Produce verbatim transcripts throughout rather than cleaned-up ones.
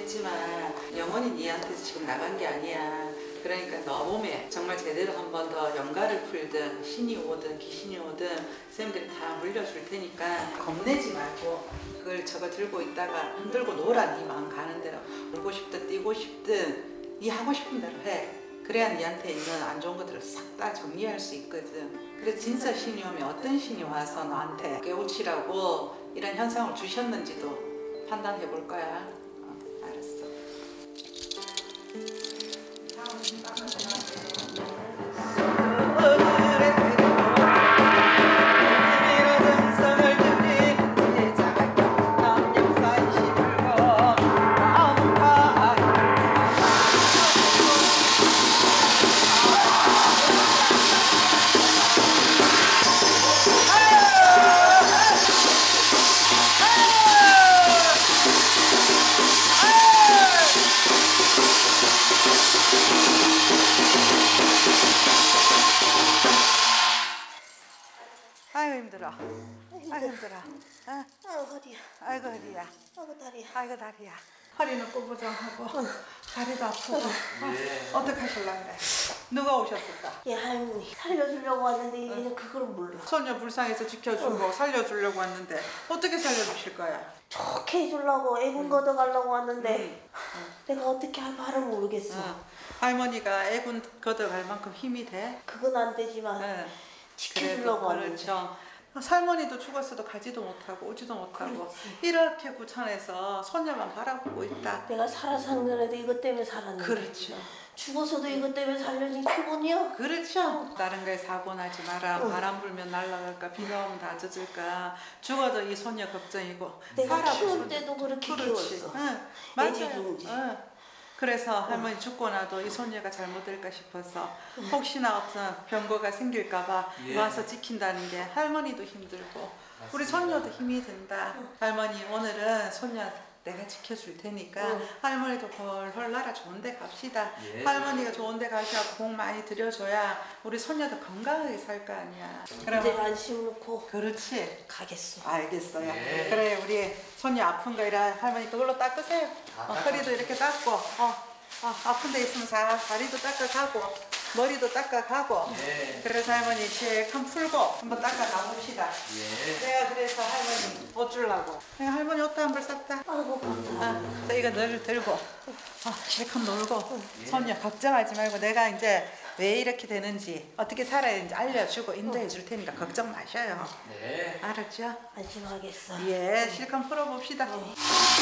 했지만 영원히 니한테서 지금 나간 게 아니야. 그러니까 너 몸에 정말 제대로 한 번 더 연가를 풀든 신이 오든 귀신이 오든 쌤들이 다 물려줄 테니까 겁내지 말고 그걸 저거 들고 있다가 흔들고 놀아. 네 마음 가는 대로. 울고 싶든 뛰고 싶든 네 하고 싶은 대로 해. 그래야 니한테 있는 안 좋은 것들을 싹 다 정리할 수 있거든. 그래서 진짜 신이 오면 어떤 신이 와서 너한테 깨우치라고 이런 현상을 주셨는지도 판단해 볼 거야. 어, 알았어. 아이고 힘들어. 아이고 힘들어. 어? 아이고 허리야. 아이고 허리야. 아이고 다리야. 아이고 다리야. 허리는 꼬부정하고 다리도 아프고. 예. 어, 어떻게 하실라 그래? 누가 오셨을까? 얘 할머니 살려주려고 왔는데 얘는 어. 그걸 몰라. 소녀 불쌍해서 지켜주고 어. 살려주려고 왔는데 어떻게 살려주실 거야? 좋게 해주려고 애군 걷어가려고 왔는데 응. 내가 어떻게 할 바를 모르겠어. 응. 할머니가 애군 걷어갈 만큼 힘이 돼? 그건 안 되지만 응. 지켜주려고 왔는데. 그렇죠. 할머니도 죽었어도 가지도 못하고 오지도 못하고 그렇지. 이렇게 구천에서 소녀만 바라보고 있다. 내가 살아서 산 거라도 이것 때문에 살았는데. 그렇죠. 죽어서도 이것 때문에 살려니 피곤이야. 그렇죠. 다른 거에 사고 나지 마라. 응. 바람 불면 날아갈까, 비가 오면 다 젖을까. 죽어도 이 소녀 걱정이고. 내가 살아도 키울 소녀. 때도 그렇게 그렇지. 키웠어. 응. 맞아요. 애지중지. 응. 그래서 할머니 죽고 나도 이 소녀가 잘못될까 싶어서 혹시나 어떤 병고가 생길까봐 예. 와서 지킨다는 게 할머니도 힘들고 우리 손녀도 힘이 든다. 할머니 오늘은 손녀 내가 지켜줄 테니까 응. 할머니도 헐헐 나라 좋은 데 갑시다. 예. 할머니가 좋은 데 가셔서 복 많이 드려줘야 우리 손녀도 건강하게 살 거 아니야. 내가 그럼 안심 놓고 그렇지. 가겠어. 알겠어요. 예. 그래 우리 손녀 아픈 거 이라 할머니 그걸로 닦으세요. 아, 어, 허리도 이렇게 닦고 어, 어, 아픈 데 있으면 다 다리도 닦아가고 머리도 닦아가고 예. 그래서 할머니 실컷 풀고 한번 닦아가 봅시다. 예. 내가 그래서 할머니 옷 주려고 내가 할머니 옷도 한 벌 샀다. 아이고 감사합니다. 아, 자, 이거 늘 들고 어, 실컷 놀고 손녀 걱정하지 말고 내가 이제 왜 이렇게 되는지 어떻게 살아야 되는지 알려주고 인도해 줄 테니까 걱정 마셔요. 네. 알았죠? 안심하겠어. 예, 실컷 풀어봅시다. 네.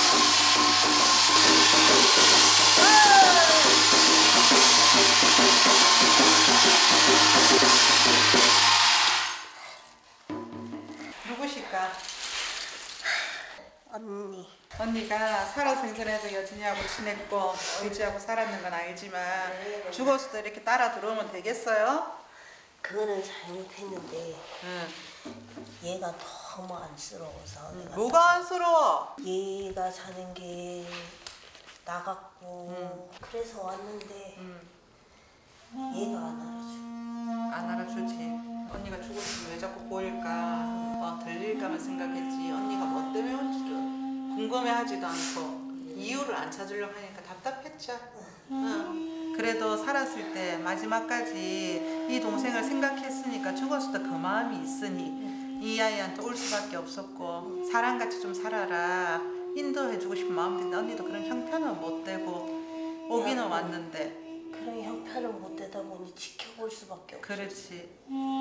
누구실까? 언니. 언니가 살아생전에도 여진이하고 지냈고 의지하고 살았는 건 알지만 죽어서도 이렇게 따라 들어오면 되겠어요? 그거는 잘못했는데 응. 얘가 너무 안쓰러워서 내가 뭐가 안쓰러워? 얘가 사는 게 나갔고 음. 그래서 왔는데 응. 얘가 안 알아줘. 안 알아주지. 언니가 죽었으면 왜 자꾸 보일까, 어, 들릴까만 생각했지. 언니가 뭐 때문에 온지를 궁금해하지도 않고 이유를 안 찾으려고 하니까 답답했죠. 응. 그래도 살았을 때 마지막까지 이 동생을 생각했으니까 죽었을 때 그 마음이 있으니 이 아이한테 올 수밖에 없었고 사람같이 좀 살아라 인도해주고 싶은 마음이 있는데 언니도 그런 형편은 못 되고 오기는 왔는데 그런 형편을 못 되다 보니 지켜볼 수밖에 없어. 그렇지.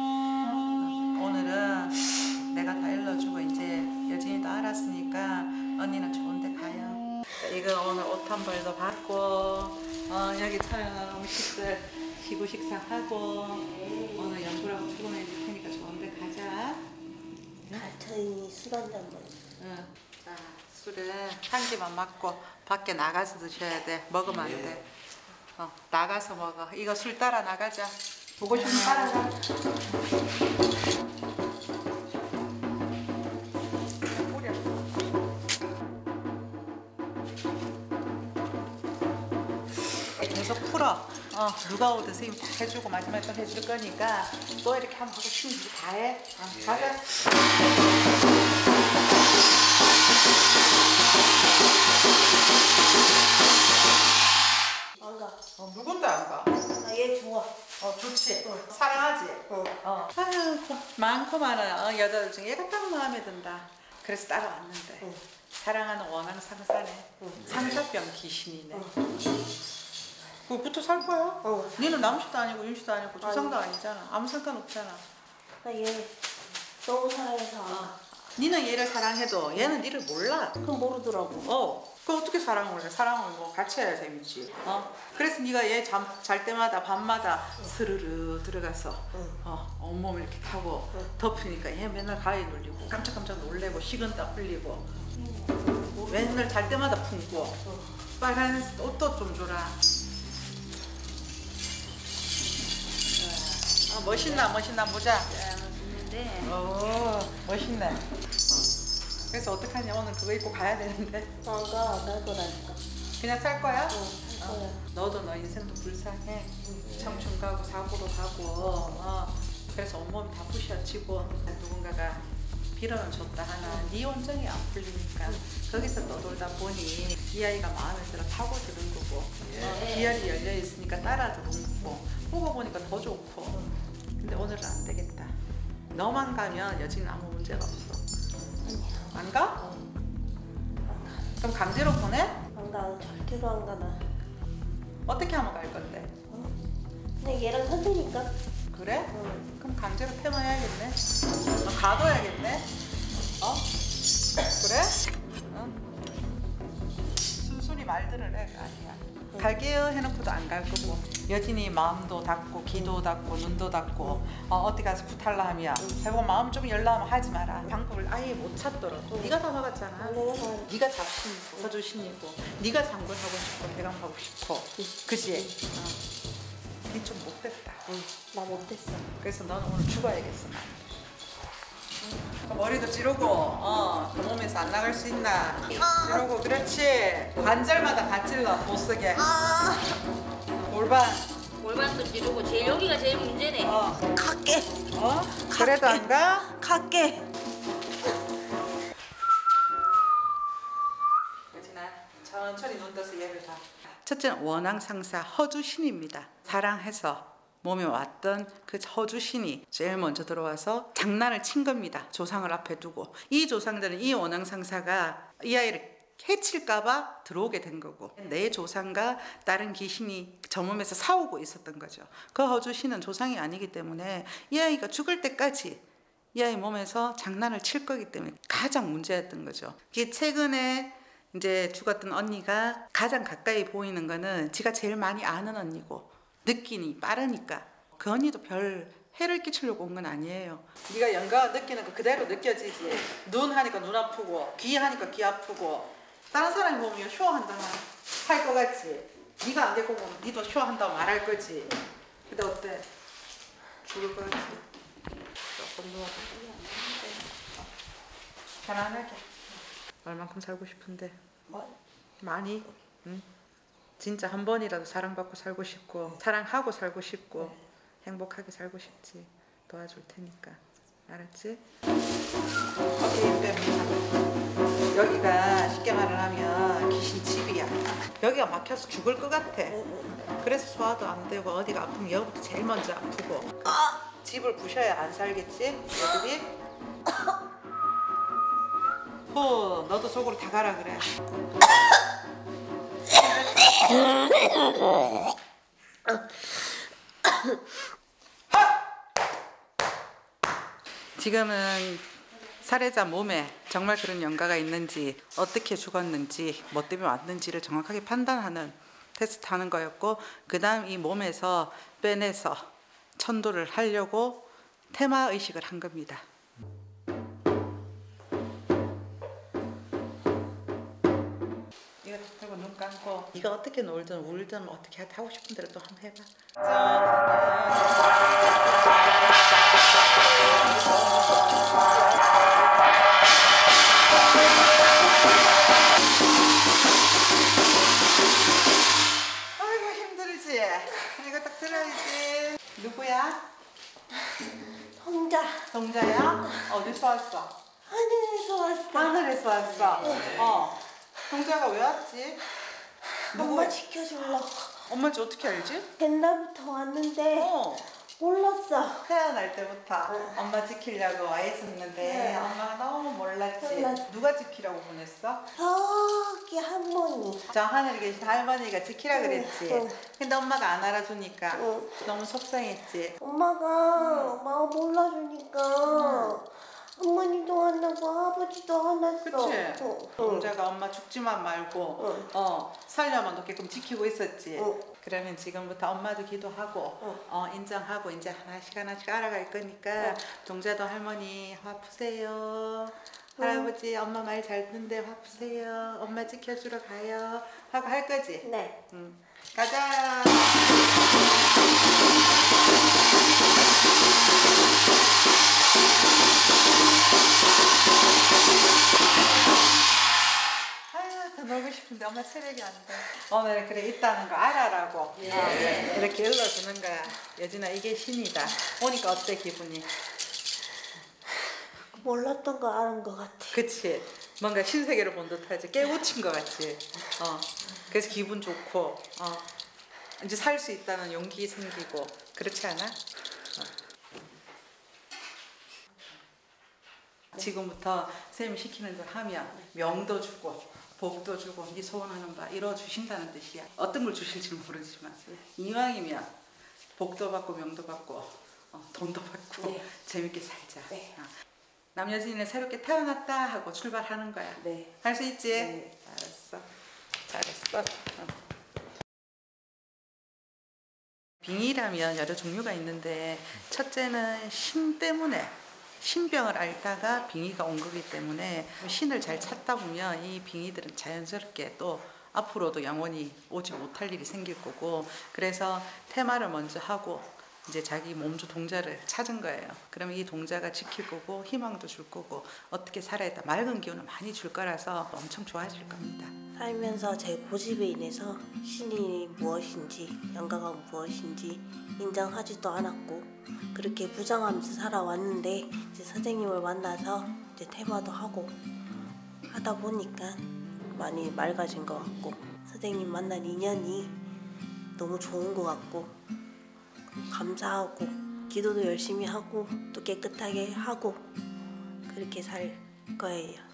오늘은 내가 다 일러주고 이제 여진이도 알았으니까 언니는 좋은 데 가요. 이거 오늘 옷 한 벌도 받고 어, 여기 촬영한 음식들 시구 식사하고 오늘 연구라고 출근해 줄 테니까 좋은 데 가자. 갈터이니 술 한 잔만. 응. 자, 술은 한 개만 맞고 밖에 나가서 드셔야 돼. 먹으면 안 돼. 어, 나가서 먹어. 이거 술 따라 나가자. 보고 싶으면 따라가. 계속 풀어. 어, 누가 오든 선생님 다 해주고 마지막에 또 해줄 거니까 또 이렇게 한번 하고 싶은 일 다 해. 어, 가자. 많고만한 어, 여자들 중에 얘가 딱 마음에 든다. 그래서 따라왔는데 응. 사랑하는 원앙 상사네. 응. 상사병 귀신이네. 응. 그거부터 살 거야? 어. 니는 남씨도 아니고 윤씨도 아니고 조상도 아니. 아니잖아. 아무 상관없잖아. 나 얘 너무 사랑해서 안 가. 니는 얘를 사랑해도 얘는 니를 몰라. 그럼 모르더라고. 어. 그 어떻게 사랑을 해? 사랑을 뭐 같이 해야 재밌지. 어. 그래서 네가 얘 잘 때마다 밤마다 스르르 들어가서 응. 어, 온몸을 이렇게 타고 응. 덮으니까 얘 맨날 가위 눌리고 깜짝깜짝 놀래고 식은땀 흘리고 응. 맨날 잘 때마다 품고 응. 빨간 옷도 좀 줘라. 어, 멋있나 멋있나 보자. 있는데 오 멋있네. 그래서 어떡하냐 오늘 그거 입고 가야 되는데 안 가. 안 갈 거라니까. 그냥 살 거야? 응. 할 거야. 너도 너 인생도 불쌍해. 응. 청춘 가고 사고로 가고 어. 그래서 온몸이 다 부셔지고 누군가가 빌어는 줬다 하나 네 온정이 안 풀리니까 거기서 떠돌다 보니 이 아이가 마음에 들어 타고 드는 거고 어, 기혈이 열려 있으니까 따라 드는 거고 보고 보니까 더 좋고 근데 오늘은 안 되겠다. 너만 가면 여지는 아무 문제가 없어. 안 가? 어. 그럼 강제로 보내? 안 가. 절대로 안 가. 나. 어떻게 하면 갈 건데? 어? 그냥 얘랑 산다니까. 그래? 응. 그럼 강제로 태워야겠네. 어, 가둬야겠네. 어? 그래? 응? 순순히 말들을 해. 아니야. 응. 갈게요 해놓고도 안 갈 거고 여진이 마음도 닫고 귀도 닫고 눈도 닫고 어, 어디 가서 구탈라 하면 해보고 마음 좀 열라면 하지 마라. 방법을 아예 못 찾더라고. 네가 다 막았잖아. 내가 다 네가 잡신 서주신이고 네가 장군하고 싶고 대감하고 싶고 그지? 어. 니 좀 못됐다. 응. 나 못했어. 그래서 너는 오늘 죽어야겠어. 난. 응. 머리도 찌르고 어, 그 몸에서 안 나갈 수 있나? 찌르고 그렇지. 관절마다 다 찔러 못 쓰게. 골반. 골반도 찌르고 제일 여기가 제일 문제네. 어. 갈게. 어? 그래도 안 가? 갈게. 여진아 천천히 눈 떠서 얘를 봐. 첫째는 원앙 상사 허주신입니다. 사랑해서 몸에 왔던 그 허주신이 제일 먼저 들어와서 장난을 친 겁니다. 조상을 앞에 두고 이 조상들은 이 원앙 상사가 이 아이를 해칠까봐 들어오게 된 거고 내 조상과 다른 귀신이 저 몸에서 싸우고 있었던 거죠. 그 허주신은 조상이 아니기 때문에 이 아이가 죽을 때까지 이 아이 몸에서 장난을 칠 거기 때문에 가장 문제였던 거죠. 이게 최근에 이제 죽었던 언니가 가장 가까이 보이는 거는 지가 제일 많이 아는 언니고 느끼니 빠르니까 그 언니도 별 해를 끼치려고 온 건 아니에요. 네가 영감을 느끼는 거 그대로 느껴지지. 눈 하니까 눈 아프고 귀 하니까 귀 아프고 다른 사람이 보면 쇼한다 할 거 같지. 네가 안 데리고 보면 니도 쇼한다고 말할 거지. 근데 어때? 죽을 거 같지? 조금 누워 편안하게. 얼만큼 살고 싶은데? 뭐? 많이? 응? 진짜 한 번이라도 사랑받고 살고 싶고 사랑하고 살고 싶고 네. 행복하게 살고 싶지. 도와줄 테니까. 알았지? 어깨 빼. 여기가 쉽게 말을 하면 귀신 집이야. 여기가 막혀서 죽을 것 같아. 그래서 소화도 안 되고 어디가 아프면 여기부터 제일 먼저 아프고 집을 부셔야 안 살겠지? 얘들이? 호, 너도 속으로 다 가라 그래. 지금은 살해자 몸에 정말 그런 연가가 있는지 어떻게 죽었는지 뭐 때문에 왔는지를 정확하게 판단하는 테스트 하는 거였고 그 다음 이 몸에서 빼내서 천도를 하려고 테마의식을 한 겁니다. 이거 들고 눈 감고 네가 어떻게 놀든 울든 어떻게 하고 싶은 대로 또 한번 해봐. 아이고 힘들지? 이거 딱 들어야지. 누구야? 혼자 동자야? 어디서 왔어? 하늘에서 왔어. 하늘에서 왔어. 어. 동자가 왜 왔지? 엄마 지켜주려고. 엄마인지 어떻게 알지? 옛날부터 왔는데 어. 몰랐어. 태어날 때부터 응. 엄마 지키려고 와 있었는데 응. 엄마가 너무 몰랐지. 몰랐지. 누가 지키라고 보냈어? 저기 할머니. 저 하늘에 계신 할머니가 지키라 그랬지. 응. 근데 엄마가 안 알아주니까 응. 너무 속상했지. 엄마가 엄마가 몰라주니까 할머니도 화나고 아버지도 화났어. 그치? 응. 동자가 엄마 죽지만 말고 응. 어 살려만 놓게끔 지키고 있었지. 응. 그러면 지금부터 엄마도 기도하고 응. 어 인정하고 이제 하나씩 하나씩 알아갈 거니까 응. 동자도 할머니 화 푸세요. 할아버지 엄마 말 잘 듣는데 화 푸세요. 엄마 지켜주러 가요. 하고 할 거지? 네. 응. 가자. 아유, 더 놀고 싶은데 엄마 체력이 안 돼. 오늘 그래 있다는 거 알아라고. 예. 어, 이렇게 일러주는 거야. 여진아 이게 신이다. 오니까 어때 기분이? 몰랐던 거 아는 것 같아. 그치? 뭔가 신세계를 본 듯하지. 깨우친 것 같지? 어. 그래서 기분 좋고 어. 이제 살 수 있다는 용기 생기고 그렇지 않아? 어. 지금부터 쌤이 시키는 대로 하면 명도 주고 복도 주고 네 소원하는 바 이루어 주신다는 뜻이야. 어떤 걸 주실지 모르지만 이왕이면 복도 받고 명도 받고 어, 돈도 받고 네. 재밌게 살자. 네. 어. 남여진이는 새롭게 태어났다 하고 출발하는 거야. 네. 할 수 있지? 네. 알았어. 잘했어. 어. 빙의라면 여러 종류가 있는데 첫째는 신 때문에 신병을 앓다가 빙의가 온 거기 때문에 신을 잘 찾다 보면 이 빙의들은 자연스럽게 또 앞으로도 영원히 오지 못할 일이 생길 거고 그래서 테마를 먼저 하고 이제 자기 몸주 동자를 찾은 거예요. 그러면 이 동자가 지킬 거고 희망도 줄 거고 어떻게 살아야 했다 맑은 기운을 많이 줄 거라서 엄청 좋아질 겁니다. 살면서 제 고집에 인해서 신이 무엇인지 영가가 무엇인지 인정하지도 않았고 그렇게 부정하면서 살아왔는데 이제 선생님을 만나서 이제 테마도 하고 하다 보니까 많이 맑아진 것 같고 선생님 만난 인연이 너무 좋은 것 같고 감사하고 기도도 열심히 하고 또 깨끗하게 하고 그렇게 살 거예요.